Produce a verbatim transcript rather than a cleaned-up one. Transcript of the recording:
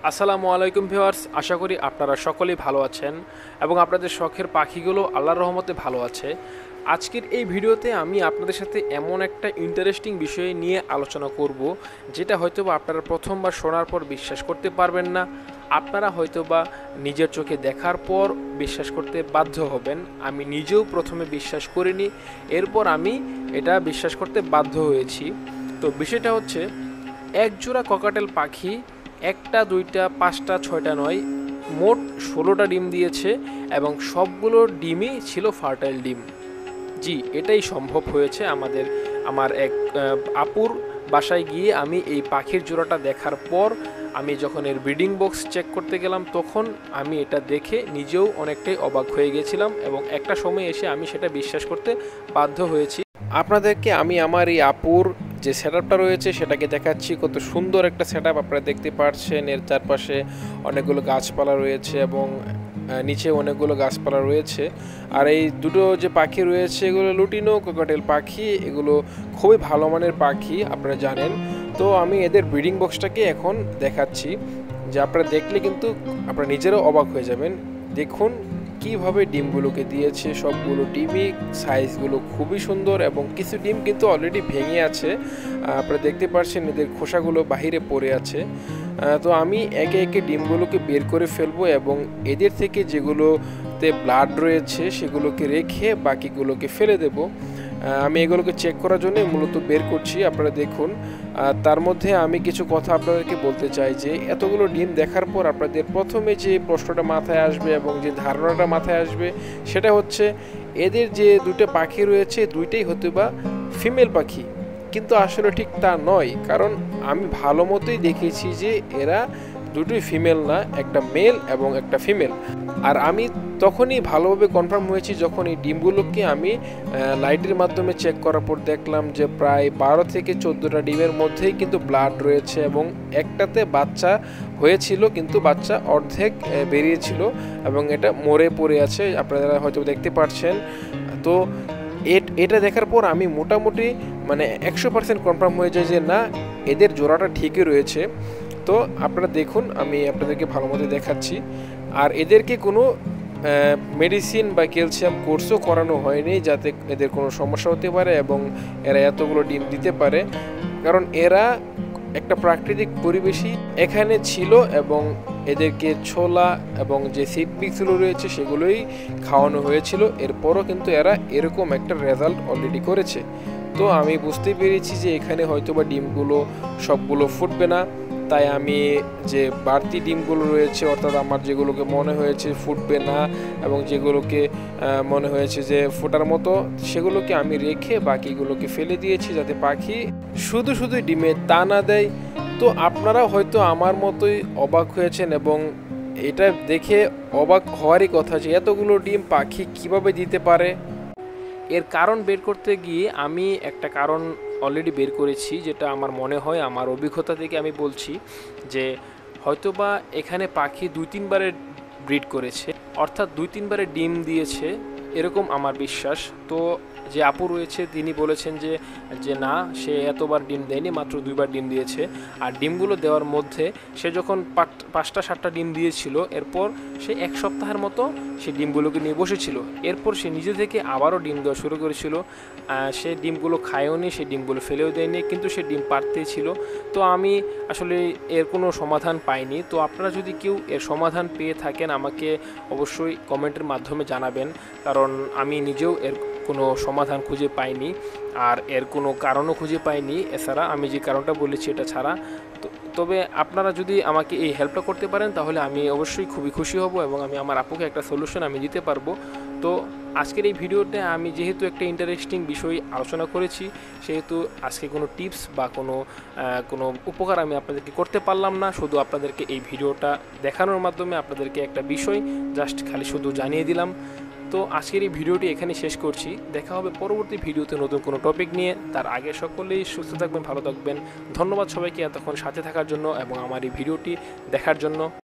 আসসালামু আলাইকুম ভিউয়ার্স, আশা করি আপনারা সকলেই ভালো আছেন এবং আপনাদের শখের পাখিগুলো আল্লাহর রহমতে ভালো আছে। আজকের এই ভিডিওতে আমি আপনাদের সাথে এমন একটা ইন্টারেস্টিং বিষয় নিয়ে আলোচনা করব, যেটা হয়তোবা আপনারা প্রথমবার শোনার পর বিশ্বাস করতে পারবেন না। আপনারা হয়তোবা নিজের চোখে দেখার পর বিশ্বাস করতে বাধ্য হবেন। আমি নিজেও প্রথমে বিশ্বাস করিনি, এরপর আমি এটা বিশ্বাস করতে বাধ্য হয়েছি। তো বিষয়টা হচ্ছে, এক জোড়া ককাটেল পাখি একটা দুইটা পাঁচটা ছয়টা নয়, মোট ষোলোটা ডিম দিয়েছে এবং সবগুলো ডিমই ছিল ফার্টাইল ডিম। জি, এটাই সম্ভব হয়েছে আমাদের আমার এক আপুর বাসায় গিয়ে আমি এই পাখির জোড়াটা দেখার পর আমি যখন এর ব্রিডিং বক্স চেক করতে গেলাম, তখন আমি এটা দেখে নিজেও অনেকটাই অবাক হয়ে গেছিলাম এবং একটা সময় এসে আমি সেটা বিশ্বাস করতে বাধ্য হয়েছি। আপনাদেরকে আমি আমার এই আপুর যে সেটআপটা রয়েছে সেটাকে দেখাচ্ছি। কত সুন্দর একটা সেটআপ আপনারা দেখতে পাচ্ছেন। এর চারপাশে অনেকগুলো গাছপালা রয়েছে এবং নিচে অনেকগুলো গাছপালা রয়েছে। আর এই দুটো যে পাখি রয়েছে এগুলো লুটিনো ককাটেল পাখি, এগুলো খুবই ভালো মানের পাখি আপনারা জানেন। তো আমি এদের ব্রিডিং বক্সটাকে এখন দেখাচ্ছি, যে আপনারা দেখলে কিন্তু আপনারা নিজেরাও অবাক হয়ে যাবেন। দেখুন কিভাবে ডিমগুলোকে দিয়েছে, সবগুলো ডিমই সাইজগুলো খুবই সুন্দর এবং কিছু ডিম কিন্তু অলরেডি ভেঙে আছে, আপনারা দেখতে পাচ্ছেন এদের খোসাগুলো বাহিরে পড়ে আছে। তো আমি একে একে ডিমগুলোকে বের করে ফেলবো এবং এদের থেকে যেগুলোতে ব্লাড রয়েছে সেগুলোকে রেখে বাকিগুলোকে ফেলে দেব। আমি এগুলোকে চেক করার জন্য মূলত বের করছি, আপনারা দেখুন। তার মধ্যে আমি কিছু কথা আপনাদেরকে বলতে চাই, যে এতগুলো ডিম দেখার পর আপনাদের প্রথমে যে প্রশ্নটা মাথায় আসবে এবং যে ধারণাটা মাথায় আসবে সেটা হচ্ছে, এদের যে দুটো পাখি রয়েছে দুইটাই হয়তো বা ফিমেল পাখি, কিন্তু আসলে ঠিক তা নয়। কারণ আমি ভালো মতোই দেখেছি যে এরা দুটোই ফিমেল না, একটা মেল এবং একটা ফিমেল। আর আমি তখনই ভালোভাবে কনফার্ম হয়েছি যখন এই ডিমগুলোকে আমি লাইটের মাধ্যমে চেক করার পর দেখলাম যে প্রায় বারো থেকে চোদ্দোটা ডিমের মধ্যেই কিন্তু ব্লাড রয়েছে এবং একটাতে বাচ্চা হয়েছিল কিন্তু বাচ্চা অর্ধেক বেরিয়েছিল এবং এটা মরে পড়ে আছে, আপনারা হয়তো দেখতে পাচ্ছেন। তো এটা দেখার পর আমি মোটামুটি মানে একশো পার্সেন্ট কনফার্ম হয়ে যায় যে না, এদের জোড়াটা ঠিকই রয়েছে। তো আপনারা দেখুন, আমি আপনাদেরকে ভালো মতো দেখাচ্ছি। আর এদেরকে কোনো মেডিসিন বা ক্যালসিয়াম কোর্সও করানো হয়নি যাতে এদের কোনো সমস্যা হতে পারে এবং এরা এতগুলো ডিম দিতে পারে, কারণ এরা একটা প্রাকৃতিক পরিবেশই এখানে ছিল এবং এদেরকে ছোলা এবং যে সিড মিক্সগুলো রয়েছে সেগুলোই খাওয়ানো হয়েছিল। এরপরও কিন্তু এরা এরকম একটা রেজাল্ট অলরেডি করেছে। তো আমি বুঝতে পেরেছি যে এখানে হয়তোবা ডিমগুলো সবগুলো ফুটবে না, তাই আমি যে বাড়তি ডিমগুলো রয়েছে, অর্থাৎ আমার যেগুলোকে মনে হয়েছে ফুটবে না এবং যেগুলোকে মনে হয়েছে যে ফোটার মতো, সেগুলোকে আমি রেখে বাকিগুলোকে ফেলে দিয়েছি যাতে পাখি শুধু শুধু ডিমে তা না দেয়। তো আপনারা হয়তো আমার মতোই অবাক হয়েছেন এবং এটা দেখে অবাক হওয়ারই কথা যে এতগুলো ডিম পাখি কিভাবে দিতে পারে। এর কারণ বের করতে গিয়ে আমি একটা কারণ অলরেডি বের করেছি, যেটা আমার মনে হয়, আমার অভিজ্ঞতা থেকে আমি বলছি যে হয়তোবা এখানে পাখি দুই তিনবারে ব্রিড করেছে, অর্থাৎ দুই তিনবারে ডিম দিয়েছে, এরকম আমার বিশ্বাস। তো যে আপু রয়েছে তিনি বলেছেন যে যে না, সে এতবার ডিম দেয়নি, মাত্র দুইবার ডিম দিয়েছে। আর ডিমগুলো দেওয়ার মধ্যে সে যখন পাঁচটা সাতটা ডিম দিয়েছিল, এরপর সে এক সপ্তাহের মতো সে ডিমগুলোকে নিয়ে বসেছিল। এরপর সে নিজে থেকে আবারও ডিম দেওয়া শুরু করেছিল। সে ডিমগুলো খায়ওনি, সে ডিমগুলো ফেলেও দেয়নি, কিন্তু সে ডিম পাড়তেই ছিল। তো আমি আসলে এর কোনো সমাধান পাইনি। তো আপনারা যদি কেউ এর সমাধান পেয়ে থাকেন আমাকে অবশ্যই কমেন্টের মাধ্যমে জানাবেন, কারণ আমি নিজেও এর কোনো সমাধান খুঁজে পাইনি আর এর কোনো কারণও খুঁজে পাইনি, এছাড়া আমি যে কারণটা বলেছি এটা ছাড়া। তো তবে আপনারা যদি আমাকে এই হেল্পটা করতে পারেন তাহলে আমি অবশ্যই খুবই খুশি হব এবং আমি আমার আপুকে একটা সলিউশন আমি দিতে পারবো। তো আজকের এই ভিডিওতে আমি যেহেতু একটা ইন্টারেস্টিং বিষয় আলোচনা করেছি, সেহেতু আজকে কোনো টিপস বা কোনো কোনো উপকার আমি আপনাদেরকে করতে পারলাম না। শুধু আপনাদেরকে এই ভিডিওটা দেখানোর মাধ্যমে আপনাদেরকে একটা বিষয় জাস্ট খালি শুধু জানিয়ে দিলাম। তো আজকের এই ভিডিওটি এখানে শেষ করছি। দেখা হবে পরবর্তী ভিডিওতে নতুন কোনো টপিক নিয়ে। তার আগে সকলেই সুস্থ থাকবেন, ভালো থাকবেন। ধন্যবাদ সবাইকে এতক্ষণ সাথে থাকার জন্য এবং আমার এই ভিডিওটি দেখার জন্য।